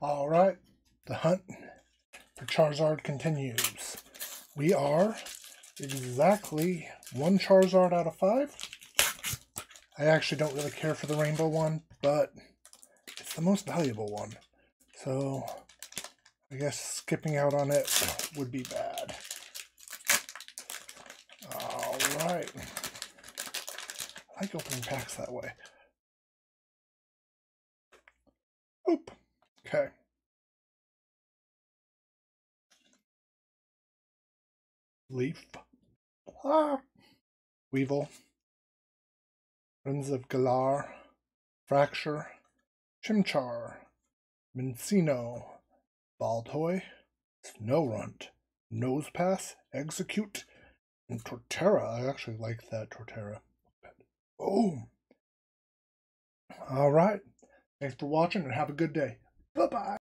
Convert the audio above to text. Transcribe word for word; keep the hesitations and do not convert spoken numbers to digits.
Alright, the hunt for Charizard continues. We are exactly one Charizard out of five. I actually don't really care for the rainbow one, but it's the most valuable one. So I guess skipping out on it would be bad. Alright. I like opening packs that way. Oop. Okay. Leaf. Ah. Weevil. Friends of Galar. Fracture. Chimchar. Mincino. Baltoy. Snowrunt. Nosepass. Execute. And Torterra. I actually like that Torterra. Oh. Alright. Thanks for watching and have a good day. Bye-bye.